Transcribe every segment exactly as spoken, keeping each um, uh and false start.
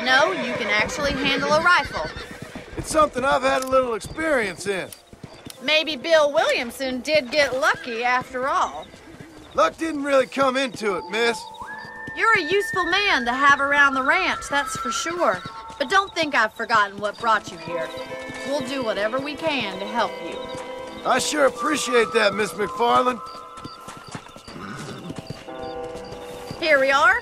know you can actually handle a rifle. It's something I've had a little experience in. Maybe Bill Williamson did get lucky after all. Luck didn't really come into it, miss. You're a useful man to have around the ranch, that's for sure. But don't think I've forgotten what brought you here. We'll do whatever we can to help you. I sure appreciate that, Miss MacFarlane. Here we are.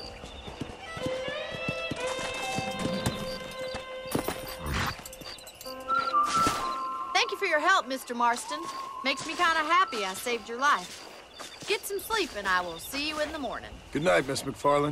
Thank you for your help, Mister Marston. Makes me kind of happy I saved your life. Get some sleep and I will see you in the morning. Good night, Miss MacFarlane.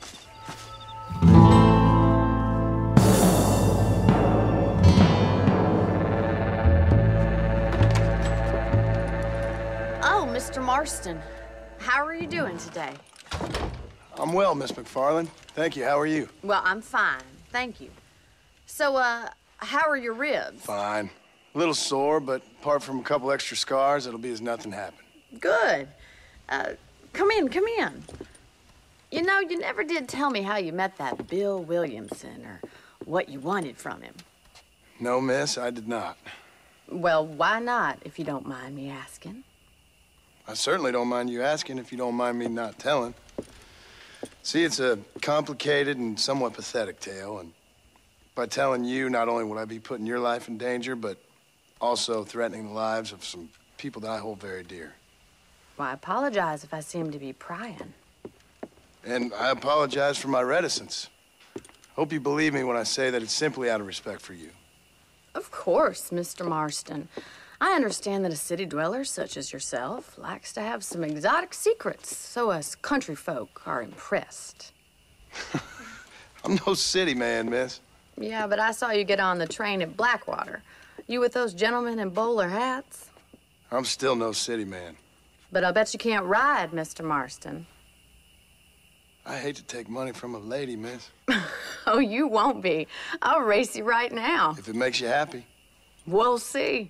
Oh, Mister Marston. How are you doing today? I'm well, Miss MacFarlane. Thank you. How are you? Well, I'm fine. Thank you. So, uh, how are your ribs? Fine. A little sore, but apart from a couple extra scars, it'll be as nothing happened. Good. Uh, come in, come in. You know, you never did tell me how you met that Bill Williamson or what you wanted from him. No, miss, I did not. Well, why not, if you don't mind me asking? I certainly don't mind you asking if you don't mind me not telling. See, it's a complicated and somewhat pathetic tale, and by telling you, not only would I be putting your life in danger, but also threatening the lives of some people that I hold very dear. Well, I apologize if I seem to be prying. And I apologize for my reticence. Hope you believe me when I say that it's simply out of respect for you. Of course, Mister Marston. I understand that a city dweller such as yourself likes to have some exotic secrets, so us country folk are impressed. I'm no city man, miss. Yeah, but I saw you get on the train at Blackwater. You with those gentlemen in bowler hats? I'm still no city man. But I'll bet you can't ride, Mister Marston. I hate to take money from a lady, miss. Oh, you won't be. I'll race you right now. If it makes you happy. We'll see.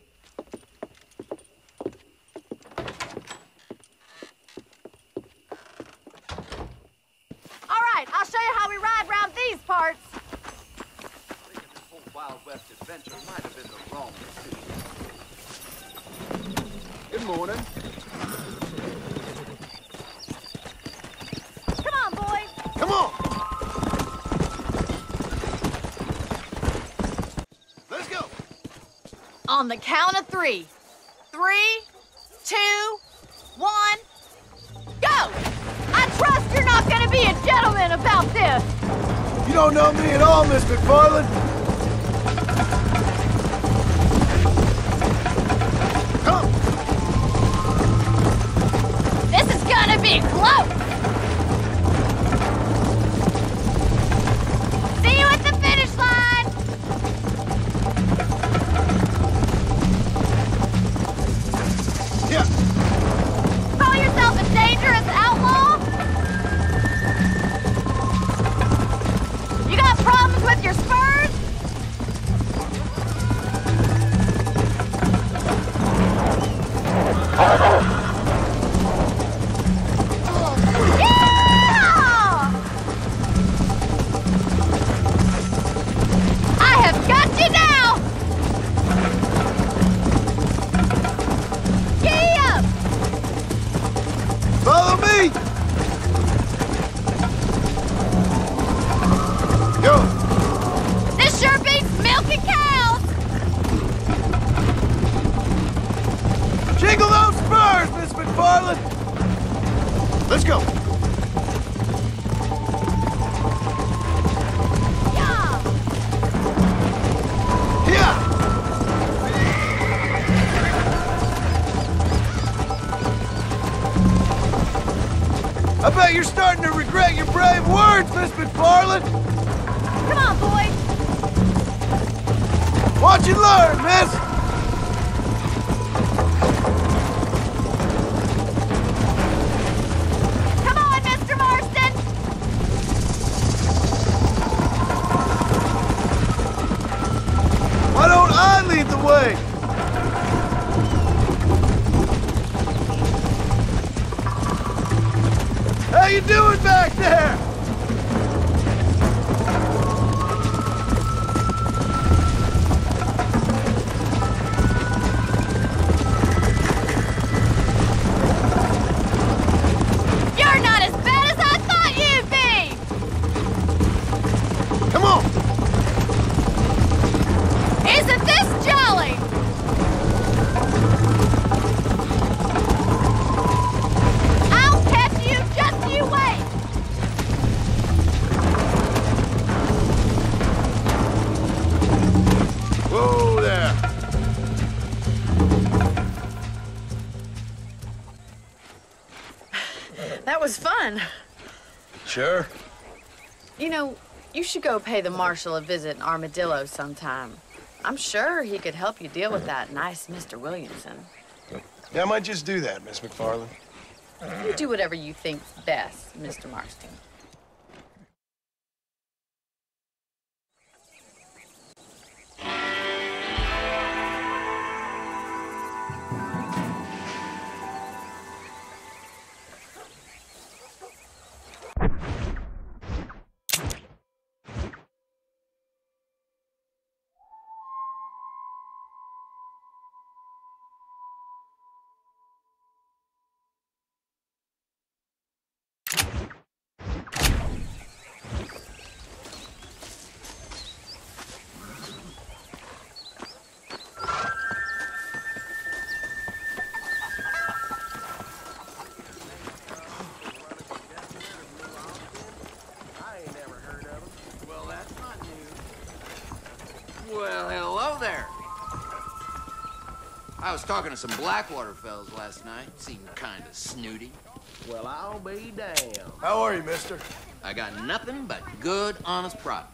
All right, I'll show you how we ride around these parts. Thinking this whole Wild West adventure might have been the wrong decision. Good morning. Come on, boys. Come on! Let's go! On the count of three. Three, two, one, go! I trust you're not gonna be a gentleman about this. You don't know me at all, Miss MacFarlane. Come! This is gonna be close. See you at the finish line. Yeah. Call yourself a dangerous outlaw? You got problems with your spurs? Yeah! I have got you now! Giddy up! Follow me! Go! This sure beats milking cows! Jingle those spurs, Miss MacFarlane! Let's go! Yeah! Yeah! I bet you're starting to regret your brave words, Miss MacFarlane! Come on, boy! Watch and learn, miss! Come on, Mister Marston! Why don't I lead the way? How you doing back there? sure? You know, you should go pay the marshal a visit in Armadillo sometime. I'm sure he could help you deal with that nice Mister Williamson. Yeah, I might just do that, Miss MacFarlane. You do whatever you think's best, Mister Marston. Well, hello there. I was talking to some Blackwater fellas last night. Seemed kind of snooty. Well, I'll be damned. How are you, mister? I got nothing but good, honest profit.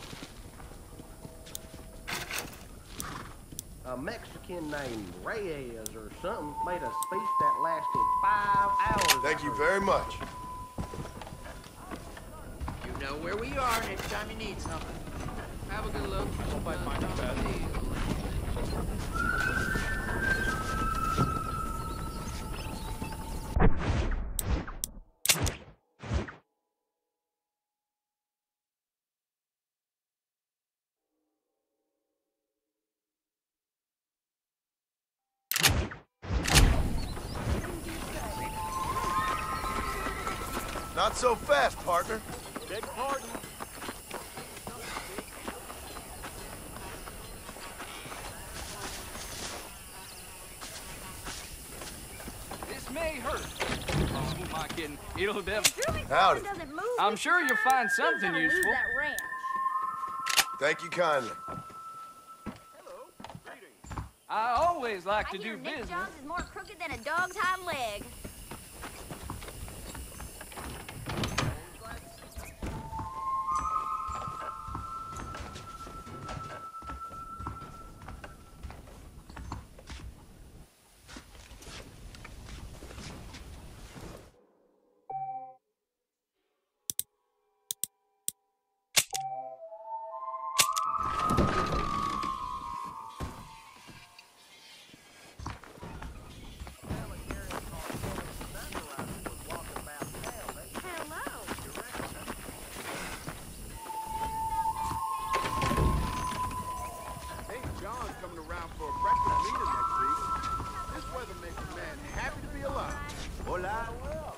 A Mexican named Reyes or something made a speech that lasted five hours. Thank you very much. You know where we are next time you need something. Have a good look. Hope I find it bad. Not so fast, partner. Beg pardon. This may hurt. Oh, who am I kidding? It'll definitely. Howdy. I'm sure you'll find something useful. Thank you kindly. I always like to I do hear Nick business. Jones is more crooked than a dog's hind leg. Hola, well.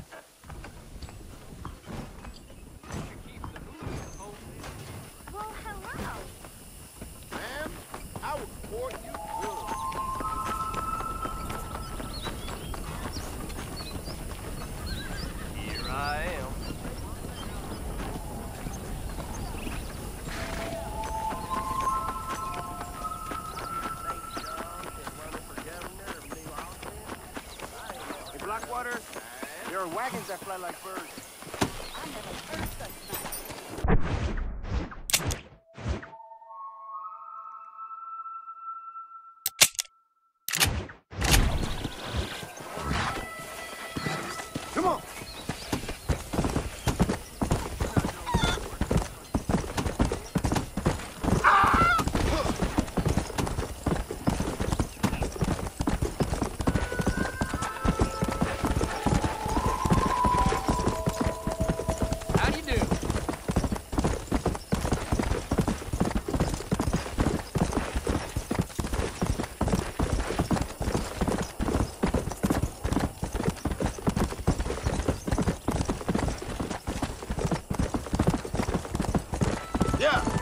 Well, hello. Ma'am, I will court you good. Here I am. Blackwater, there are wagons that fly like birds. I never heard such thing. Come on. How do you do? Yeah.